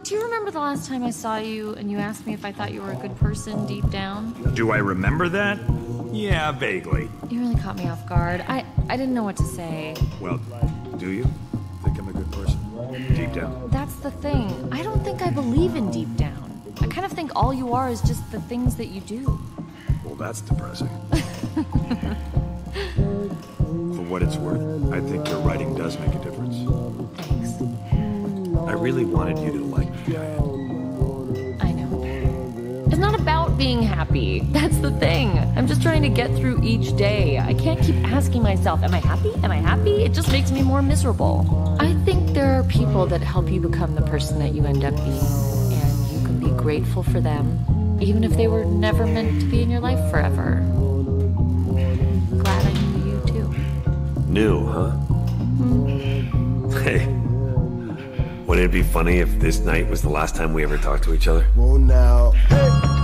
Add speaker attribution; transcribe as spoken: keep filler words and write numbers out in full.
Speaker 1: Do you remember the last time I saw you and you asked me if I thought you were a good person deep down?
Speaker 2: Do I remember that? Yeah, vaguely.
Speaker 1: You really caught me off guard. I, I didn't know what to say.
Speaker 2: Well, do you think I'm a good person deep down?
Speaker 1: That's the thing. I don't think I believe in deep down. I kind of think all you are is just the things that you do.
Speaker 2: Well, that's depressing. For what it's worth, I think your writing does make a difference.
Speaker 1: Thanks.
Speaker 2: I really wanted you to like me.
Speaker 1: I know. It's not about being happy. That's the thing. I'm just trying to get through each day. I can't keep asking myself, am I happy? Am I happy? It just makes me more miserable. I think there are people that help you become the person that you end up being. And you can be grateful for them, even if they were never meant to be in your life forever. Glad I knew you too.
Speaker 3: New, huh?
Speaker 1: Hmm.
Speaker 3: Hey. Wouldn't it be funny if this night was the last time we ever talked to each other?
Speaker 4: Well, now, hey.